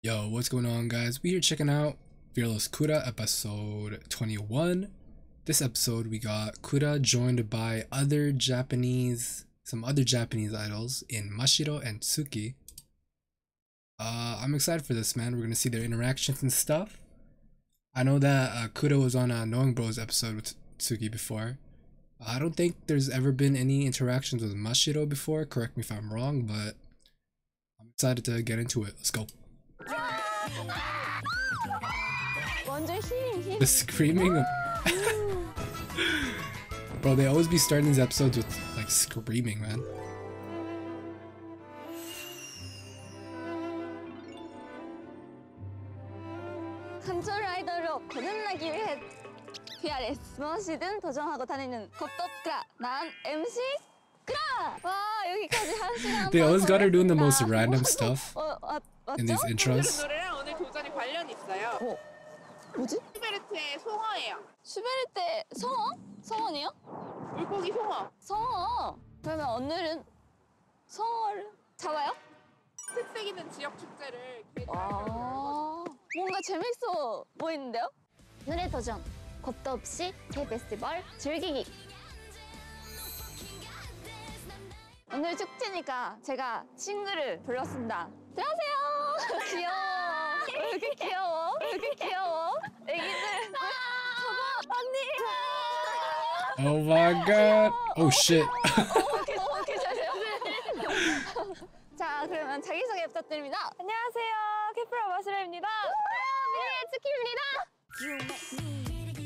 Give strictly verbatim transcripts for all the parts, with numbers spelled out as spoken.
Yo, what's going on, guys? We here checking out Fearless Kura episode twenty-one. This episode we got Kura joined by other Japanese, some other Japanese idols in Mashiro and Tsuki. Uh, I'm excited for this, man. We're gonna see their interactions and stuff. I know that uh, Kura was on a Knowing Bros episode with Tsuki before. I don't think there's ever been any interactions with Mashiro before. Correct me if I'm wrong, but I'm excited to get into it. Let's go. The screaming of bro, they always be starting these episodes with like screaming, man. 한철 아이돌로 거듭나기 위해 피알에스 무엇이든 도전하고 다니는 겁도 없구라. 난 엠씨 그라. 와, 여기까지 한 시간. They always got her doing the most random stuff 어, 아, in these intros. 노래랑 오늘 도전이 관련이 있어요. 어, 뭐지? 슈베르트의 송어예요. 슈베르트 성어? 성어니요? 물고기 송어. 성어. 그러면 오늘은 성어를 잡아요? 특색 있는 지역 축제를 아, 뭔가 재밌어 보이는데요? 오늘의 도전. 겁도 없이 K-페스티벌 즐기기. 오늘 축제니까 제가 싱글을 불렀습니다. 안녕하세요. 귀여워. 왜 이렇게 귀여워? 왜 이렇게 귀여워? 애기들. 저거 언니. Oh my god. Oh shit. 어, 괜찮으세요? 자, 그러면 자기소개 부탁드립니다. 안녕하세요. 캐프라 마시라입니다. 미리의 츠키입니다.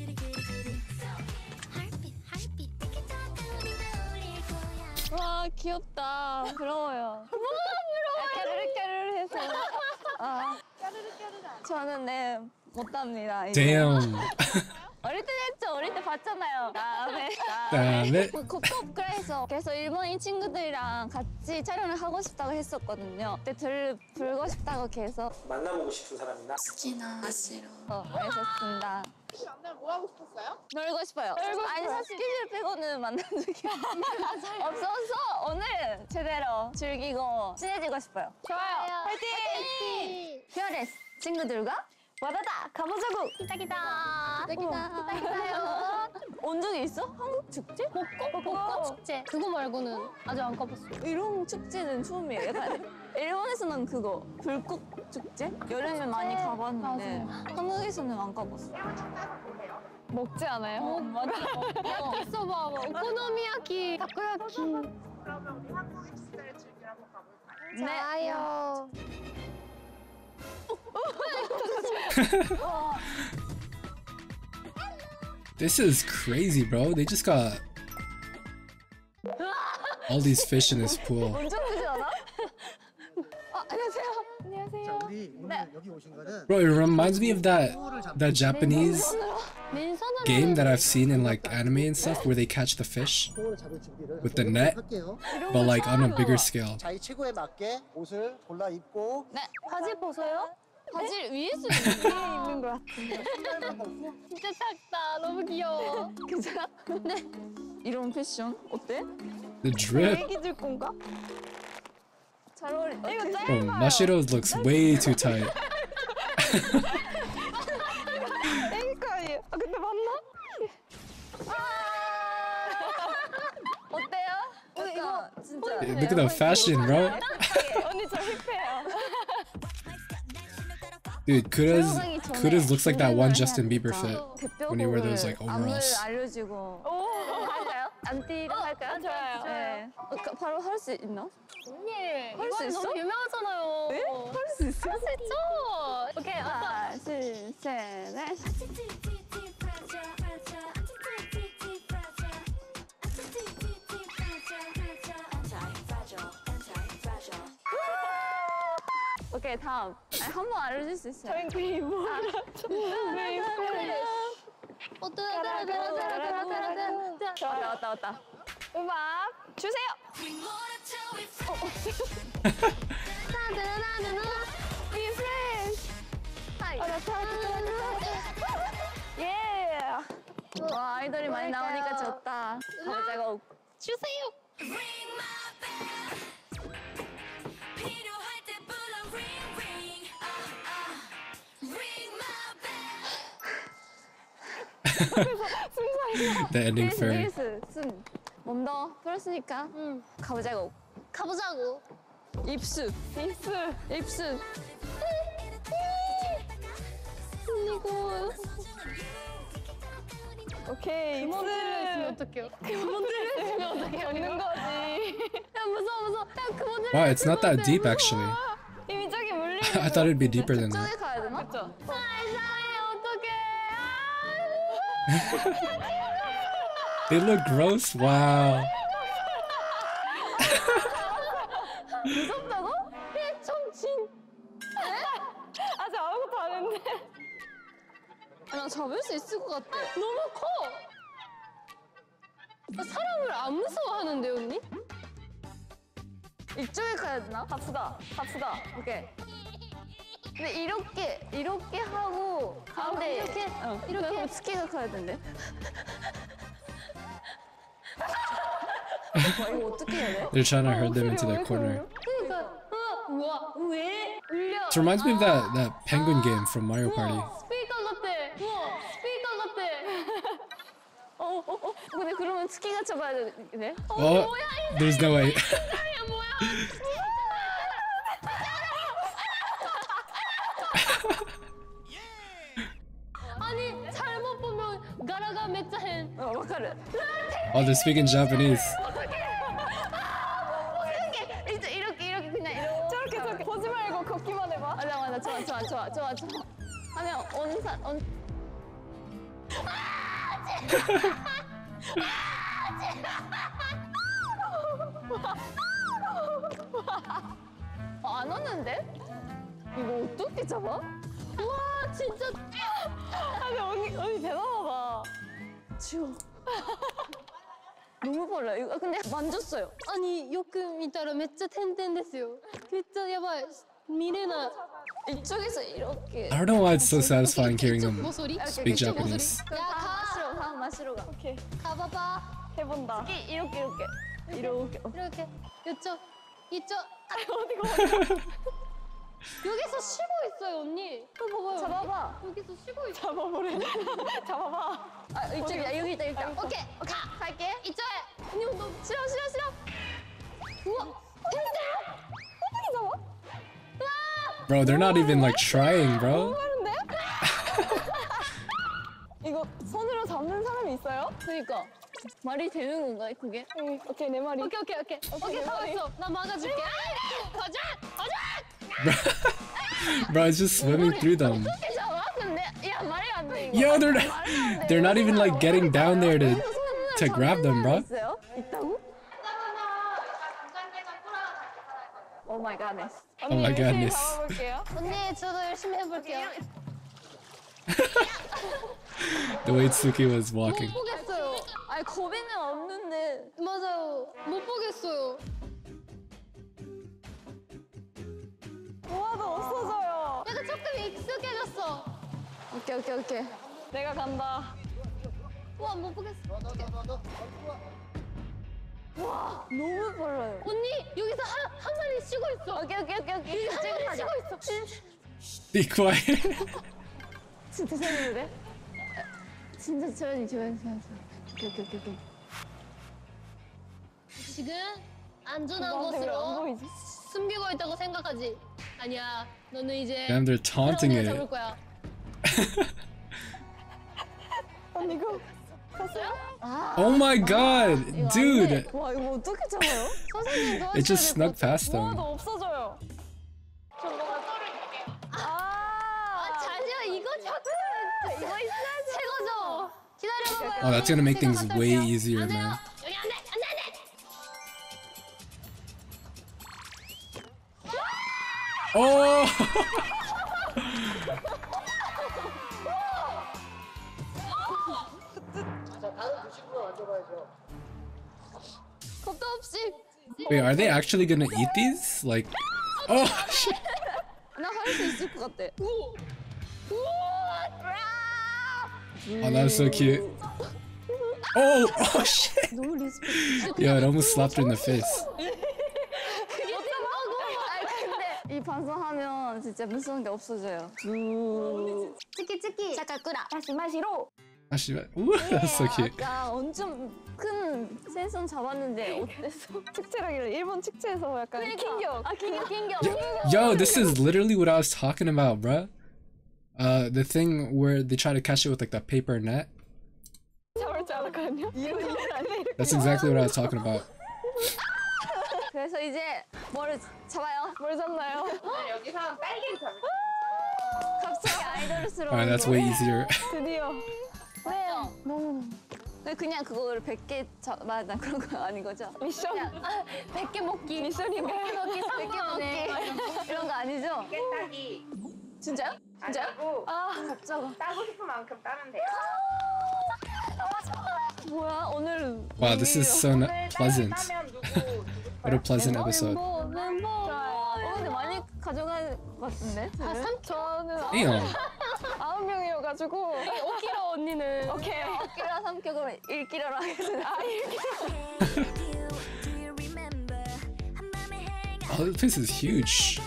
와, 귀엽다. 부러워요. 뭐가 부러워요? 까르르까르르해서. 아, 까르르까르르. 저는 네, 못합니다. 이제. Damn. 어릴 때 했죠. 어릴 때 봤잖아요. 다음에. 다음에. 겁도 없구라에서 계속 일본인 친구들이랑 같이 촬영을 하고 싶다고 했었거든요. 그때 들 불고 싶다고 계속 만나보고 싶은 사람이나 스키나 마시로 했었습니다. 만나면 뭐 하고 싶었어요? 놀고 싶어요. 놀고 아니 싶어요. 사실 스케줄 빼고는 만난 적이 없어서 오늘 제대로 즐기고 친해지고 싶어요. 좋아요. 화이팅! 피어레스 친구들과 와다다 가보자고. 기다기다. 기다기다. 기다기다요. 온 적이 있어? 한국 축제? 벚꽃? 벚꽃 축제. 그거 말고는 아직 안 가봤어요. 이런 축제는 처음이에요. 약간 일본에서는 그거 불꽃 축제? 여름에 많이 가봤는데 한국에서는 안 가봤어요. 먹지 않아요? 어, 맞아. 야키소바, 뭐, 오코노미야키, 타코야키. 그러면 우리 한국 축제를 즐기러 한번 가볼까요? 네. 좋아요. This is crazy, bro. They just got all these fish in this pool. 엄청 크지 않아? 아, 안녕하세요. 안녕하세요. 우리 오늘 여기 오신 거는 Bro, it reminds me of that that Japanese 맨손으로 game that I've seen in like anime and stuff where they catch the fish 송어를 잡을 준비를 with the net, 할게요. but like on a bigger scale. 자기 체구에 맞게 옷을 골라 입고 네. 바지 벗어요? 바지 위에서 위에 있는 것 같은데. 진짜 작다. 너무 귀여워. 괜찮아? 네. 이런 패션 어때? The drip. 애기들 건가? 잘 어울린다. 이거 짧아. Bro, Mashiro's looks way too tight. 애기 거 아니에요? 아, 근데 맞나? 어때요? 어, 이거 진짜. Look at the fashion, bro. 언니 저 힙해요. Dude, Kura's Kura's looks like that one Justin Bieber fit when he wore those like 안무를 overalls. 알려주고. 할까요? 안티로 할까요? 좋아요. 네. 어, 그, 바로 할 수 있나? 언니, 할수 이건 있어? 너무 유명하잖아요. 네? 할 수 있어? 할 수 있죠? 오케이, 아빠. 하나, 둘, 셋, 넷. 오케이, 다음. 한 번 알려줄 수 있어요? 저희 그게 뭐야? 왜 어, 따라따라따라따라따라따라. 왔다, 왔다, 왔다. 음악 주세요! 따라따라따라. 리프레시! 하이! 예! 와, 아이돌이 많이 나오니까 좋다. 가보자고. 주세요. 필요할 때 불러 ring ring. The ending fairy. 릴스 씀. 몸도 풀었으니까 응. 가보자고. 가보자고. 입술. 입술. 입술. 이거 오케이. 그만들려 있으면 어떡해요? 그만들려 있으면 어떡해요? 없는 거지. 야 무서워 무서워. 야 그만들. Wow, it's not that deep actually. 이미 저기 물리. I thought it'd be deeper than that. 저기 가야 되나? 그쵸. 사이사이 어떡해. They look gross. Wow. 무섭다고? 청진. 아직 아무것도 안 했는데. 나 잡을 수 있을 것 같아. 너무 커. 나 사람을 안 무서워하는데 언니? 이쪽에 가야 되나? 갑시다. 갑시다. 오케이. 근데 이렇게 이렇게 하고 가운데 이렇게? 어, 이렇게? 이렇게 스키가 가야 된대. 와 이거 어떻게 해야 돼? They're trying to herd them into their corner. 그러니까 어, 우와 왜 울려? It reminds me of that that penguin game from Mario Party. 스피커 같아. 우와 스피커 같아. 어, 어, 어. 근데 그러면 스키가 잡아야 되네. 어, Oh, there's no way. 야 뭐야? 아니 잘못 보면 가라가 메짜헨. 어, 와카르. Oh, they're speaking Japanese. 이렇게 이렇게 이렇게 그냥 이렇게. 저렇게 저렇게 보지 말고 걷기만 해봐. 맞아 맞아 좋아 좋아 좋아 좋아 좋아. 하면 온산 온. 어, 안 왔는데? 이거 어떻게 잡아? 와 진짜 아니 언니 언니 대단하다. 지워. 너무 빨라. 이거 근데 만졌어요. 아니 요크見たら めっちゃ点々ですよ. 진짜 야바이. 미래나. 이쪽에서 이렇게. I don't know why it's so satisfying hearing them 모서리. speak Japanese. 그럼 야, 다 가. 마시러 가 마시러 가. 오케이. 가봐봐. 해본다. 이렇게 이렇게 이렇게. 이렇게. 이렇게 이쪽 이쪽. 어디가? 여기서 쉬고 있어요 언니. 또 봐봐요. 잡아봐. 여기서 쉬고 있어. 잡아보래. 잡아봐. 아 이쪽이야 여기 있다 여기 있다. 오케이 가. 갈게. 이쪽에. 언니 너 싫어 싫어 싫어. 우와. 어떻게 잡아? Bro, they're not even like trying, bro. 빠른데? 이거 손으로 잡는 사람이 있어요? 그니까 말이 되는 건가 그게? 응, 오케이 내 말이. 오케이 오케이 오케이. 오케이 다 왔어. 나 막아줄게. 가자 가자. Bro, it's just swimming through them. 어떻게 잡아? 근데 야 말이 안 돼. 이거. Yo, they're 말이 안 not, 돼. they're not even like getting down there to 손으로 to grab them, bro. 있어요? 있다고? 오 마이 갓네스. Oh my goodness. 잡아볼게요. 언니 저도 열심히 해볼게요. The way Tsuki was 못 walking. 보겠어요. 아니 고비는 없는데. 맞아요. 못 보겠어요. 우와도 없어져요. 약간 조금 익숙해졌어. 오케이 오케이 오케이. 내가 간다. 우와 못 보겠어. 와 너무 빨라요. 언니 여기서 한, 한 마리 쉬고 있어. 오케이 오케이 오케이 오케이. 한 지금 마리 가자. 쉬고 있어. Be quiet. 진짜 재밌는데? 진짜 조용히 조용히 조용히. 오케이 오케이 오케이 오케이. 지금 안전한 안 곳으로 보이지? 숨기고 있다고 생각하지? 아니야. 너는 이제 Damn, they're taunting 언니가 it. 잡을 거야. 언니 이거 갔어요? 아. Oh my god, 이거 안 dude. 돼. 와 이거 어떻게 잡아요? 선생님 도와줘야 It just 될 snuck 것 같아. past them. 우와도 없어져요. 아. 아, 자지야 이거 잡고 이거 있어야지. 최고죠. 기다려봐요. Oh, that's gonna make things 제가 way 갔다 올게요. easier, 안 돼요. man. 여기 안 돼, 안 돼, 안 돼. Oh. 자, 다음 드시고 앉아봐야죠. 겁도 없이. Wait, are they actually gonna eat these? Like, oh shit. 나할 수 있을 것 같아. Oh, that was so cute. Oh, oh shit. 너무 리스펙. Yo, it almost slapped her in the face. 그게 된다고. 아 근데 이 방송하면 진짜 무서운 게 없어져요. 치키 치키. 사카쿠라 다시 마시로. Actually, ooh, that's so cute. 아까 엄청 큰 센선 잡았는데 어땠어? 축제라길래 일본 축제에서 약간 킹격. 아 킹겨 킹겨. Yo, this is literally what I was talking about, bruh. Uh, the thing where they try to catch it with like the paper net. 잡을 줄 알았거든요. That's exactly what I was talking about. 그래서 이제 뭘 잡아요? 뭘 잡나요? 오늘 여기서 딸기를 잡을 갑자기 아이돌스러운. Alright, that's way easier. 드디어. 네. 너무. 그냥 그거를 백 개 잡아야 나 그런 거 아닌 거죠? 미션. 백 개 먹기. 미션인가요? 백 개 먹기, 백 개 먹기. 이런 거 아니죠? 게 따기. 진짜요? 진짜요? 아니고 아, 갑자기. 따고 싶은 만큼 따면 돼요. 뭐야, 오늘. Wow, this is so n- 오늘 pleasant. 딸기 따면 누구 누구 What a pleasant episode. 멤버, 멤버. 어, 근데 많이 가져갈 것 같은데? 아, 삼 저는 Damn. 아홉 명이어가지고. 오 킬로 언니는. 오케이. 일 킬로 삼 킬로 그러면 일 킬로로 하겠습니다. 아, Oh, this place is huge.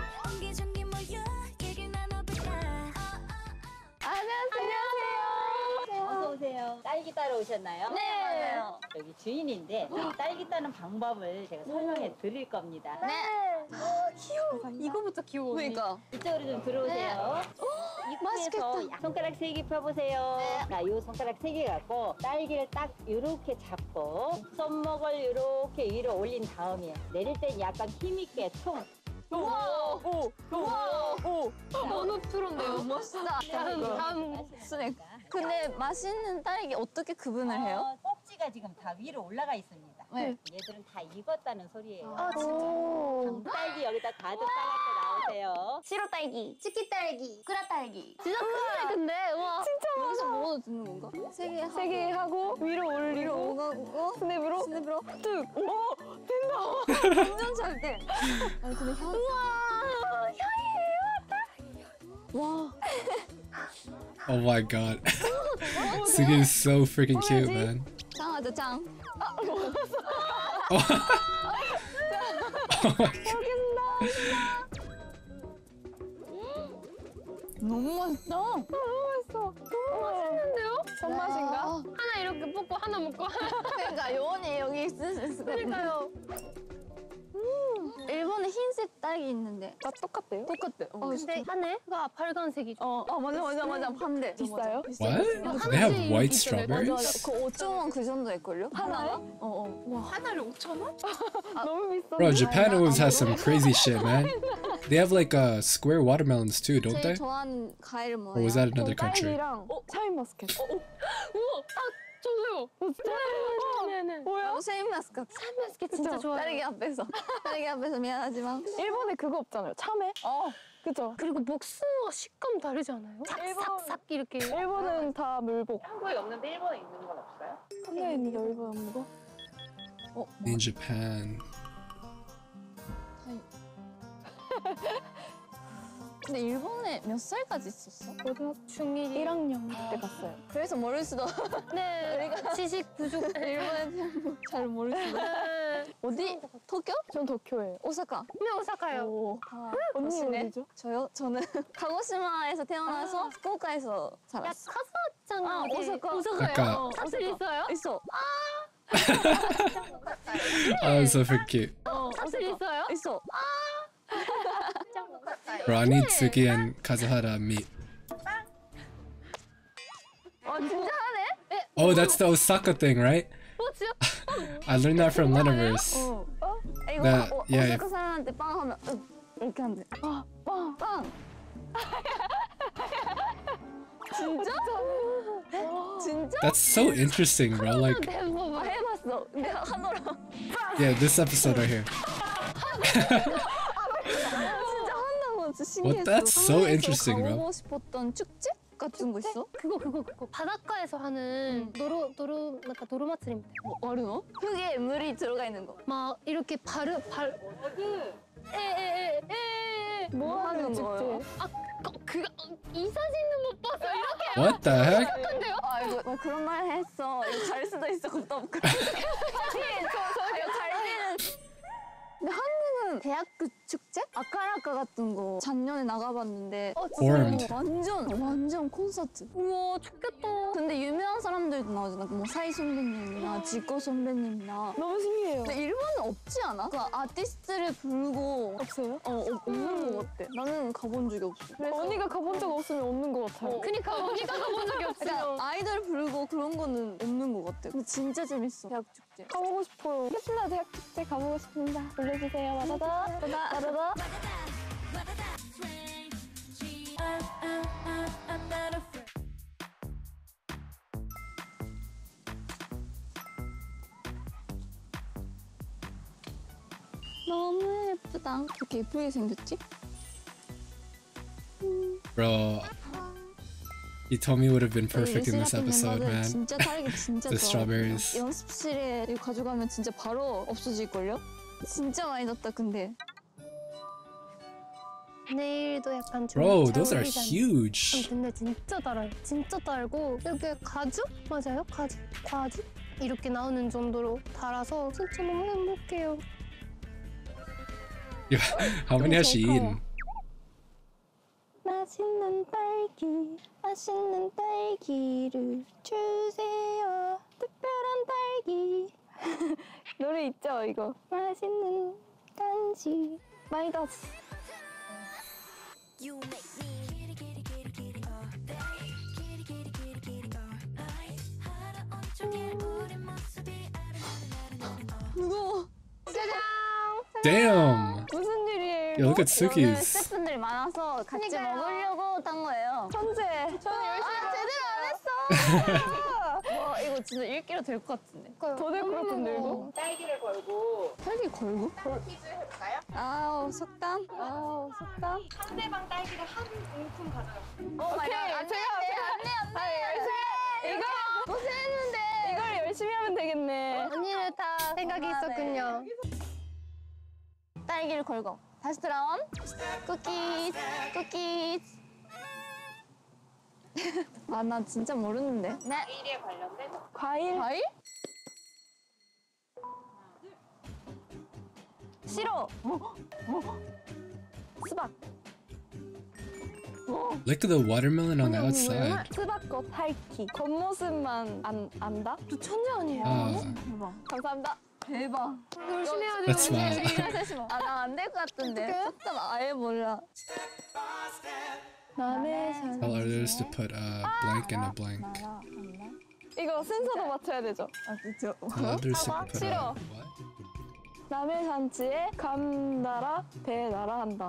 안녕하세요. 어서 오세요. 딸기 따러 오셨나요? 네. 맞아요. 여기 주인인데 딸기 따는 방법을 제가 설명해 드릴 겁니다. 네. 이거부터 귀여워. 그러니까. 이쪽으로 좀 들어오세요. 입구에서 약- 손가락 세 개 펴보세요. 자, 요 손가락 세 개 갖고 딸기를 딱 이렇게 잡고 손목을 이렇게 위로 올린 다음에 내릴 땐 약간 힘있게 퉁. 우와. 오. 우와. 오. 너무 프로인데요. 멋있다. 다음 네. 다음 스낵. 근데 맛있는 딸기 어떻게 구분을 해요? 어, 꼭지가 지금 다 위로 올라가 있습니다. 네. 얘들은 다 익었다는 소리예요. 아, 진짜. 딸기 여기다 가득 싸갖고 나오세요. 시로 딸기, 치키 딸기, 끄라 딸기. 진짜 크네 근데. 와. 진짜 여기서 먹어도 되는 건가? 세 개 하고. 세 개 하고 위로 위로 올리고 오가고 스냅으로 스냅으로 뚝. 오! 완전 잘 돼. 아니 근데 향. 우와 향이에요. 와. Oh my god. Sugi is so freaking cute, man. 짱하죠 짱. Oh my god. 너무 맛있다. 너무 맛있어. 너무 맛있는데요? 손맛인가? 하나 이렇게 뽑고 하나 먹고 하나. 그러니까 요원이 여기 있을 수 있을 것 같은데. 그러니까요. 일본에 흰색 딸기 있는데. 나 똑같대요? 똑같대. 어, 근데 하늘가 빨간색이죠. 어, 어 맞아 맞아 맞아 반대. 비싸요? What? They have white 맞아 맞아. strawberries? 그 오천 원 그 정도 될걸요? 하나가? 어 어. 하나를 오천 원? 너무 비싸. Bro, Japan always has some crazy shit, man. They have like uh, square watermelons too, don't 제일 they? 좋아하는 과일 뭐예요? Or was that another country? 딸기랑 샤인머스켓. 우와. 아 저도요. 네네. 뭐야? 어, 쉐인마스카. 샤인머스켓 진짜 그쵸? 좋아요. 딸기 앞에서. 딸기 앞에서 미안하지만. 일본에 그거 없잖아요. 참외? 어. 그죠? 그리고 목수와 식감 다르지 않아요? 싹싹싹 이렇게. 일본은 다 물복. 한국에 없는데 일본에 있는 건 없어요? 한국에 있는데 일본 없는 거? 어. In Japan. 근데 일본에 몇 살까지 있었어? 고등학교 중일 일 학년 때 갔어요. 그래서 모를 수도. 네. 지식 부족. 일본에 잘 모를 수도. 어디? 도쿄? 전 도쿄예요. 오사카. 네 오사카요. 오. 언니 멋지네. 어디죠? 저요? 저는 카고시마에서 태어나서 후쿠오카에서 야 살았어. 카사짱. 아, 오사카. 오사카요. 아까- 사실 있어요? 있어. Oh, that's so freaking cute. 어, 사실 있어요? 있어. Bro, I need Suki and Kazuhara meet. 어, 진짜 하네? Oh, that's the Osaka thing, right? 뭐지요? I learned that from Leniverse. 어. 어? 이거 나- 오, 야, 오사카 사람한테 빵 하면 응, 이렇게 한대. 아, 빵, 빵. 진짜? 진짜? That's so interesting, bro. Like, 아, 해봤어. 내가 하더라. yeah, this episode right here. 진짜 한다고 진짜 신기했어. Well, that's so 한국에서 interesting, bro. 가보고 싶었던 축제 같은 거 있어? 그거 그거 그거 바닷가에서 하는 노루 노루 약간 노루마츠리입니다. 뭐, 어르노? 흙에 물이 들어가 있는 거. 막 이렇게 발을 발 에에에에 뭐 하는 거예요? 아그이 사진은 못 봤어. 이렇게 What the heck? 한데요? 아 이거 왜 그런 말 했어? 이거 갈 수도 있어 겁도 없고. 저, 저, 이거 갈 때는. 근데 한국은 대학교 축제? 아카라카 같은 거 작년에 나가봤는데 어, Formed. 완전 완전 콘서트. 우와 좋겠다. 근데 유명한 사람들도 나오잖아. 뭐 사이 선배님이나 지코 선배님이나. 너무 신기해요. 근데 일본은 없지 않아? 그 아티스트를 부르고 없어요? 어, 어 없는 것 같아. 나는 가본 적이 없어. 언니가 가본 적 없으면 없는 것 같아요. 어. 그니까 언니가 가본 적이 없으면 그러니까 아이돌 부르고 그런 거는 없는 것 같아. 근데 진짜 재밌어. 대학 축제. 가보고 싶어요. 캐슬라 대학 축제 가보고 싶습니다. 불러주세요. 와다다 와다다. 너무 예쁘다. 그렇게 예쁘게 생겼지? Bro, he told me it would have been perfect in this 예슬 episode, 멤버들 man. 진짜 딸기 진짜 The 좋아. strawberries. 연습실에 이거 가져가면 진짜 바로 없어질걸요? 진짜 많이 났다 근데. 내일도 약간 좀 Bro, 잘 those are 어울리잖아요. huge. 근데 진짜 달아요. 진짜 달고 이렇게 가죽? 맞아요? 가죽? 과죽? 이렇게 나오는 정도로 달아서 진짜 너무 행복해요. Yeah, how many has she eaten? 맛있는 딸기, 맛있는 딸기를 주세요. 특별한 딸기. 노래 있죠, 이거. 맛있는 간식. 많이 땄어. 무거워. Damn! 무슨 일이에요? Yeah, look at 오늘 Suki's. 스태프분들이 많아서 같이 그러니까요. 먹으려고 딴 거예요. 천재. 저는 열심히 아 제대로 안 했어. 와 이거 진짜 일 킬로그램 될 것 같은데. 더 될 것 같은데, 이거? 딸기를 걸고 딸기 걸고? 퀴즈 해볼까요? 아우 속담. 아우 속담. 상대방 딸기를 한 움큼 가져요. 오 마이 갓. 안 돼, 안 돼, 안 돼, 안 돼. 이거 고생했는데. 이걸 열심히 하면 되겠네. 언니를 다 생각이 있었군요. 딸기를 걸고 다시 돌아온 쿠키즈 쿠키즈. 아 나 진짜 모르는데. 네. 일에 관련된 과일. 과일? 싫어. 수박. Look at the watermelon on the outside. 수박꽃 하이키. 겉모습만 안 안다? 저 천재 아니에요? Uh, 대박. 감사합니다. 대박. 열심히 해야 돼요. that's smile. 아나 안 될 것 같은데. 속담 아예 몰라. 남의 Tell 산. others to put a blank and a blank. 나라 안나. 이거 순서도 맞춰야 되죠. 아 그죠. Tell others to 봐봐, put a 싫어. what? 남의 산지에 감 날아 배 날아 한다.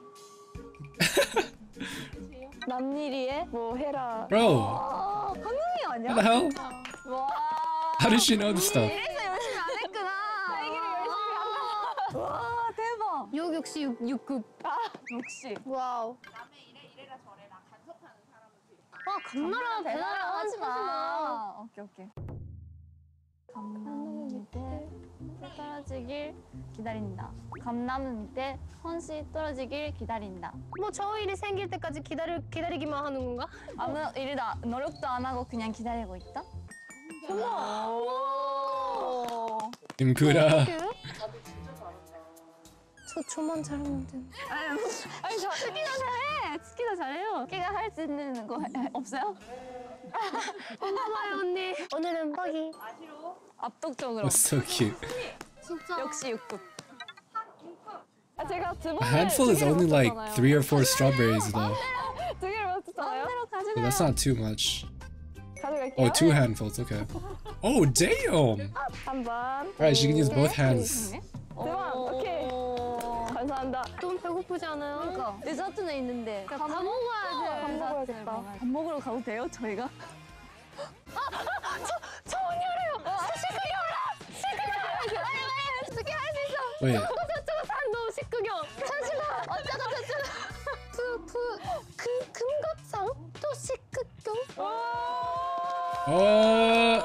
남일이에 뭐 해라. Bro, 아 한국이 아니야? what the hell? 와. How did she know this stuff? 이래서 열심히 안 했구나. 딸기를 열심히 한다. 와 대박. 욕 역시 육 급. 아 역시. 와우. 남의 일에 이래라 저래라 간섭하는 사람을 되게 아 감나라 대단하다 하지 마. 오케이 오케이. 감나무 밑에 떨어지길 기다린다. 감나무 밑에 헌씨 떨어지길 기다린다. 뭐 저 일이 생길 때까지 기다리 기다리기만 하는 건가? 아무 일도 안- 노력도 안 하고 그냥 기다리고 있다. Imkura. 저 저만 잘하면 돼. 아니 저 스키도 잘해. 스키도 잘해요. 스키가 할 수 있는 거 해- 없어요? 고마워요 언니. 오늘은 뻑이. 아시로 압도적으로. That's so cute. 진짜. 역시 육급. 아 제가 두 A 번을 handful is only like three or four strawberries though. 두 개를 맞췄잖아요. 마음대로 So 가져가요. that's not too much. 가져갈게요. Oh, two handfuls. Okay. Oh, damn! 한 번. Alright, she can use both hands. 대박. 오케이. 감사합니다. 좀 배고프지 않아요? 그러니까 디저트는 있는데 밥 다 먹어야 돼. 밥 먹어야겠다. 먹어야겠다. 밥 먹으러 가도 돼요 저희가? 저 언니 어려요. 식구경. 식구경. 빨리 빨리. 스키 할 수 있어. Wait, 저쪽은 산도 식구경. 잠시만. 어쩌고 저쩌고. 푸푸 금 금갑상 또 식구경. oh,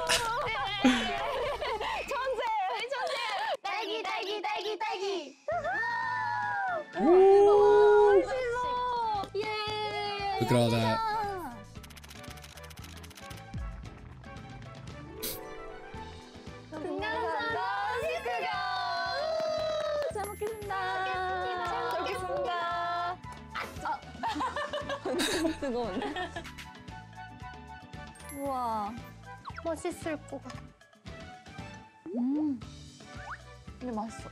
천재. 천재. 딸기 딸기 딸기 딸기. Woo! 멋있어. 예. Look at all that. 금강산도 식구경. 잘 먹겠습니다. 뜨거운데? 우와. 맛있을 것 같아. 음. 근데 맛있어.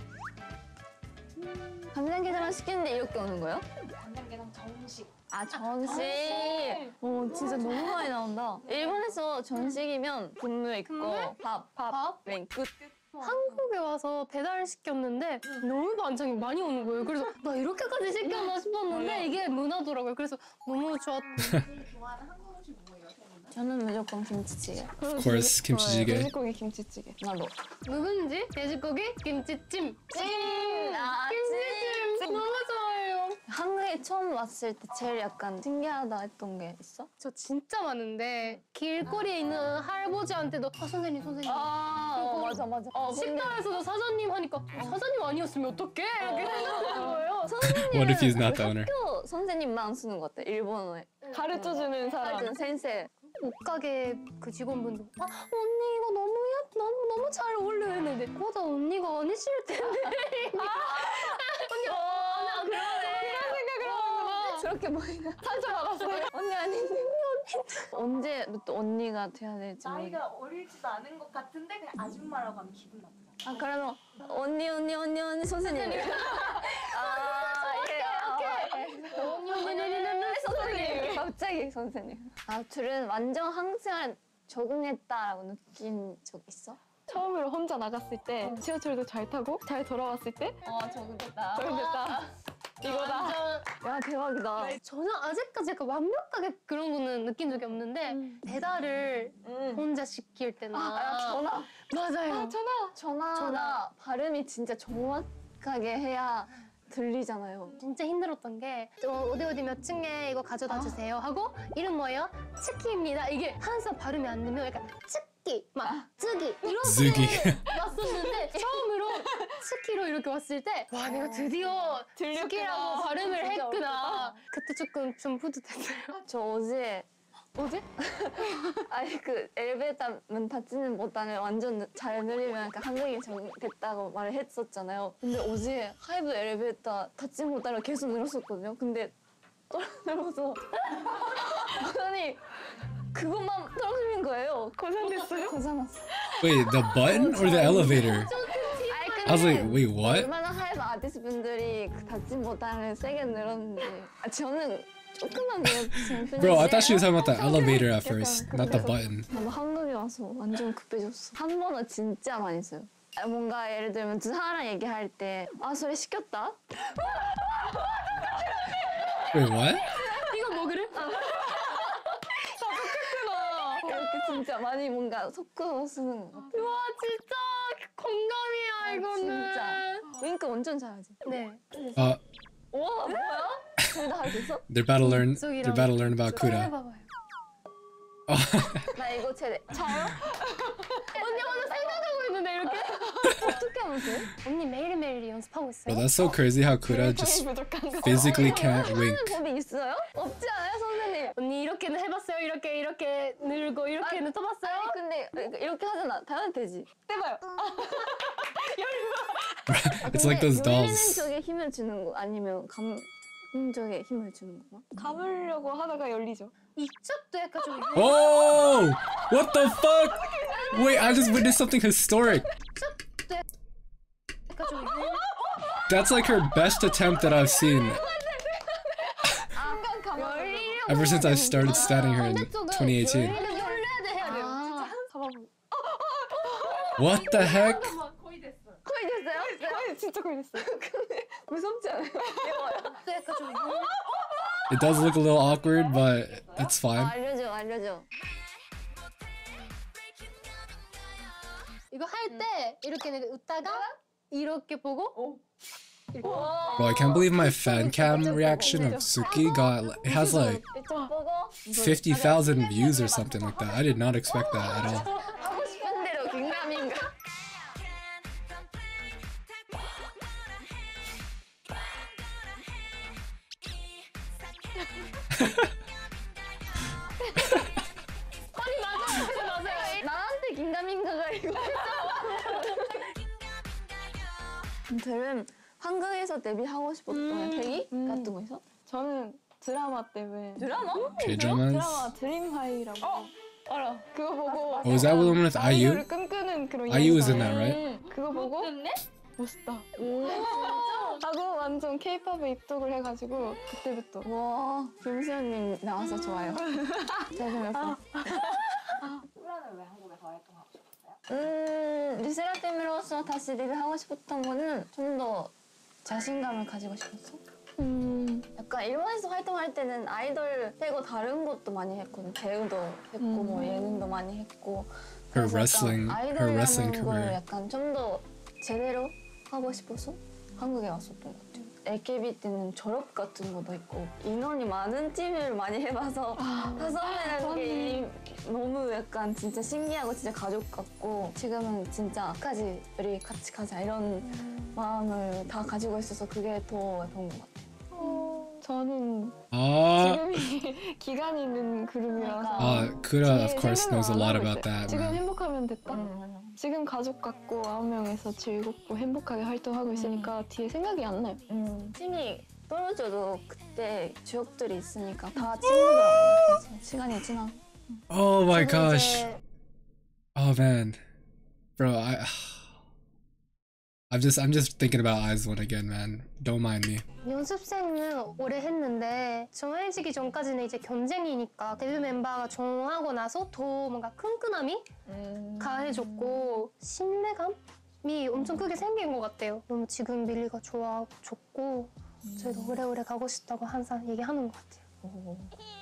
간장게장을 시키는데 이렇게 오는 거예요? 간장게장 정식. 아, 전식. 오, 진짜 너무 많이 나온다. 일본에서 전식이면 분무 있고 분무? 밥, 밥, 맨 끝. 한국에 와서 배달을 시켰는데 너무 반찬이 많이 오는 거예요. 그래서 나 이렇게까지 시켰나 싶었는데 이게 문화더라고요. 그래서 너무 좋았고. 제일 좋아하는 한국 음식 뭐예요, 세 분은? 저는 무조건 김치찌개. Of course, 김치찌개. 돼지고기 김치찌개. 나도. 누군지 돼지고기 김치찜. 찜! 아, 김치찜 너무 좋아해요. 한국에 처음 왔을 때 제일 약간 신기하다 했던 게 있어? 저 진짜 많은데 길거리에 있는 할아버지한테도 아 선생님 선생님. 아, 어, 맞아, 맞아. 어, 근데 식당에서도 사장님 하니까 사장님 아니었으면 어떡해? 이렇게 생각하는 거예요. What if he's not the owner? 학교 선생님만 쓰는 것 같아, 일본어에. 가르쳐주는 사람. 하여튼 센세. 옷가게 그 직원분도 아 언니 이거 너무 예뻐 너무 너무 잘 어울려 했는데 그러다 언니가 아니실 텐데. 언니, 어, 나 그런 생각을 하는구나. 저렇게 보이나? 상처받았어요. 언니 아닌데. 언제 또 언니가 돼야 될지 모르겠어. 나이가 어리지도 않은 것 같은데 그냥 아줌마라고 하면 기분 나쁘다. 아, 그러면 언니, 언니, 언니, 언니, 선생님. 아, 오케이, 언니 언니 언니 언니 선생님. 갑자기 선생님. 아, 둘은 완전 한국 생활 적응했다라고 느낀 적 있어? 처음으로 혼자 나갔을 때 지하철도 잘 타고 잘 돌아왔을 때 어, 적응됐다. 적응됐다. 이거다. 야, 대박이다. 저는 아직까지 약간 완벽하게 그런 거는 느낀 적이 없는데 배달을 음. 혼자 시킬 때나 아, 전화. 맞아요. 전화. 전화. 전화. 발음이 진짜 정확하게 해야 들리잖아요. 진짜 힘들었던 게 저 어디 어디 몇 층에 이거 가져다 주세요 하고 이름 뭐예요? 치키입니다. 이게 항상 발음이 안 되면 약간 치키 막 쯔기 이런 쯔기. 식으로 왔었는데 처음으로 치키로 이렇게 왔을 때 와 내가 드디어 치키라고 발음을 진짜 했구나. 그때 조금 좀 뿌듯했어요. 저 어제 어제? 아니 그 엘리베이터 문 닫지는 못하는 완전 잘 누리면 약간 한국인 적응됐다고 말을 했었잖아요. 근데 어제 하이브 엘리베이터 닫지 못하려 계속 늘었었거든요. 근데 떨어져서 아니 그것만 떨어지는 거예요. 고장됐어요? 고장났어. Wait, the button or the elevator? I was like, wait, what? 얼마나 하이브 아티스트 분들이 그 닫지 못하는 세게 늘었는지. 아 저는 조금만 늘었지만 Bro, I thought she was talking about the elevator at first, not the button. 나도 한국에 와서 완전 급해졌어. 한 번은 진짜 많이 써요. 아, 뭔가 예를 들면 두 사람 얘기할 때 아, 소리 시켰다? Wait, what? 이거 뭐 그래? 이렇게 진짜 많이 뭔가 섞어서 쓰는 것 같아. 와 진짜 공감이야 이거는. 진짜. 윙크 완전 잘하지. 네. Uh, 우와, 뭐야? 둘 다 할 수 있어? they're about to learn. They're about to learn about Kuda. 해봐봐요. 나 이거 제대. 잘요? 언니 혼자 생각하고 있는데 이렇게? 어떻게 하면 돼? 언니 매일매일 연습하고 있어요. Bro, that's so crazy how Kuda just physically can't wink. 하는 법이 있어요? 없지 않아요, 선생님? 언니 이렇게는 해봤어요. 이렇게 이렇게 늘고 이렇게는 떠봤어요. 아니, 근데 이렇게 하잖아. 당연히 되지. 해봐요. It's like those 돌리는 dolls. 쪽에 힘을 주는 거 아니면 감정에 힘을 주는 거? 감으려고 하다가 열리죠. 이쪽도 약간 좀 Oh! What the fuck? Wait, I just witnessed something historic. 약간 좀 That's like her best attempt that I've seen 열리려고 ever since I started studying her in twenty eighteen. 열려야 돼 해야 돼요. 아, What the heck? 거의 됐어요. 거의 됐어요? 거의 진짜 거의 됐어요. 근데 무섭지 않아요? 또 약간 좀 It does look a little awkward, but it's 아, fine. 알려줘, 알려줘. 이거 할 때 이렇게 내가 웃다가 이렇게 보고 Bro, I can't believe my fan cam reaction of Suki got it has like 이쪽 보고 fifty thousand views or something like that. I did not expect that at all. 하고 싶은 대로 긴가민가. 아니 맞아요, 맞아요. 나한테 긴가민가가 이거. 들은 한국에서 데뷔하고 싶었던 계기 같은 거 있어? 저는 드라마 때문에. 드라마? K dramas. 드라마 드림하이라고. 어? 알아. 그거 보고. Oh, is that the one with IU? 아이돌을 꿈꾸는 그런 IU is in 이야기잖아요. that, right? 그거 보고 멋있다. 하고 완전 케이팝에 입덕을 해가지고 그때부터. 와, 김수현님 나와서 좋아요. 잘 생겼어. 쿨라는 왜 한국에서 활동하고 싶었어요? 음, 르세라핌으로서 다시 데뷔하고 싶었던 거는 좀 더 자신감을 가지고 싶었어. 음. 약간 일본에서 활동할 때는 아이돌 빼고 다른 것도 많이 했거든. 배우도 했고 뭐 예능도 많이 했고. Her 그래서 wrestling, 약간 her wrestling 아이돌이라는 걸 career. 약간 좀 더 제대로 하고 싶어서 한국에 왔었던 것 같아요. 에이케이비 때는 졸업 같은 것도 있고 인원이 많은 팀을 많이 해봐서 다섯 명이라는 게 이- 너무 약간 진짜 신기하고 진짜 가족 같고 지금은 진짜 끝까지 우리 같이 가자 이런 마음을 다 가지고 있어서 그게 더 예쁜 것 같아요. 저는 Ah, 지금이 기간이 있는 그룹이라서. uh, Kura of 뒤에 course 생각을 knows a 안 lot 하고 about 있어요. that, 지금 man. 행복하면 됐다. 지금 가족 같고 아홉 명에서 즐겁고 행복하게 활동하고 있으니까 뒤에 생각이 안 나요. 음, 팀이 떨어져도 그때 추억들이 있으니까 다 친구더라고요. 진짜 시간이 지나. Oh my 저도 gosh. 이제 Oh man, bro, I, I'm just, I'm just thinking about Eyes One again, man. Don't mind me. 연습생은 오래 했는데 정해지기 전까지는 이제 경쟁이니까 데뷔 member가 정하고 나서 더 뭔가 끈끈함이 가해졌고 신뢰감이 엄청 크게 생긴 것 같아요. 너무 지금 밀리가 좋아하고 좋고 저희도 오래오래 가고 싶다고 항상 얘기하는 것 같아요.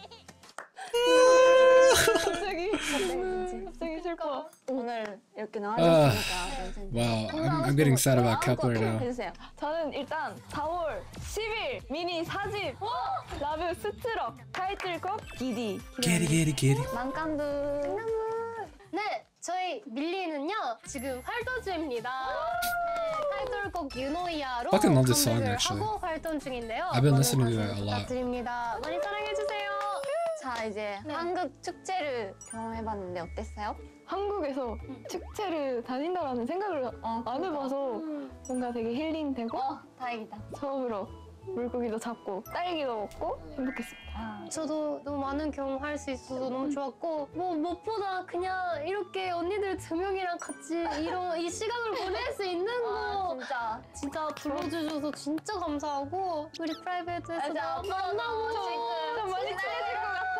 갑자기 갑자기 슬퍼. 오늘 이렇게 아, 나와주셨으니까 Wow, I'm, I'm getting sad about Kepler now. 해주세요. 저는 일단 사월 십일 미니 사집 라브 스트럭 타이틀곡 기디. Kitty, kitty, kitty. 만감두. 네, 저희 밀리는요 지금 활동 중입니다. 네, 타이틀곡 유노이아로 Fucking love this song, 컴백을 actually. 하고 활동 중인데요. I've been 많은 listening to 관심 it a lot. 부탁드립니다. 많이 사랑해주세요. 자 이제 네. 한국 축제를 경험해봤는데 어땠어요? 한국에서 축제를 다닌다라는 생각을 어, 안 해봐서 뭔가 되게 힐링되고 어, 다행이다. 처음으로 물고기도 잡고 딸기도 먹고 행복했습니다. 저도 너무 많은 경험할 수 있어서 너무 좋았고 뭐 무엇보다 그냥 이렇게 언니들 두 명이랑 같이 이런 이 시간을 보낼 수 있는 아, 거 진짜. 진짜 불러주셔서 진짜 감사하고 우리 프라이베트에서 맞아. 만나고 지금 많이 친해질 것 같아요.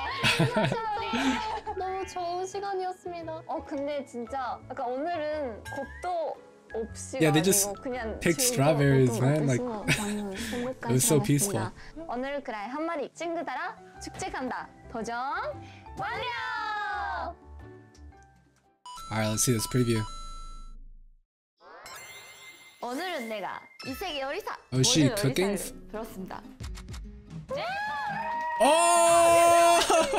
너무 좋은 시간이었습니다. 어 근데 진짜 약간 오늘은 겁도 없이 Yeah, they 가지고 just 그냥 picked 즐겨 strawberries, 먹고 man, 먹고 너무 행복한 it was so 시간이었습니다. 오늘 그라이 한 마리 친구들아 축제 간다 도전 완료. Alright, let's see this preview. 오늘은 내가 이 세계 요리사 Oh, is she 모든 cooking? 요리사를 들었습니다. Oh!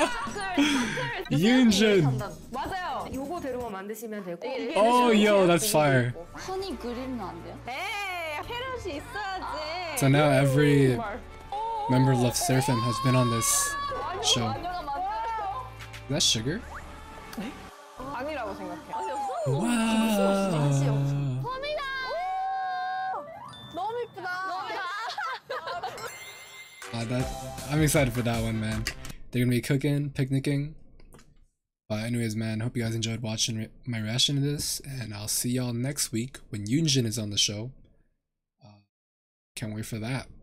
Yoonjun! 맞아요. 요거대로만 만드시면 되고 Oh, yo, that's fire. 허니 그릴은 안 돼요? 에이 페럿이 있어야지. So now every member of Love Seraphim has been on this show. Is that sugar? 아니라고 생각해. Wow! 너무 이쁘다. Uh, that, I'm excited for that one, man. They're gonna be cooking, picnicking. But anyways, man, hope you guys enjoyed watching re my reaction to this, and I'll see y'all next week when Yoonjin is on the show. Uh, can't wait for that.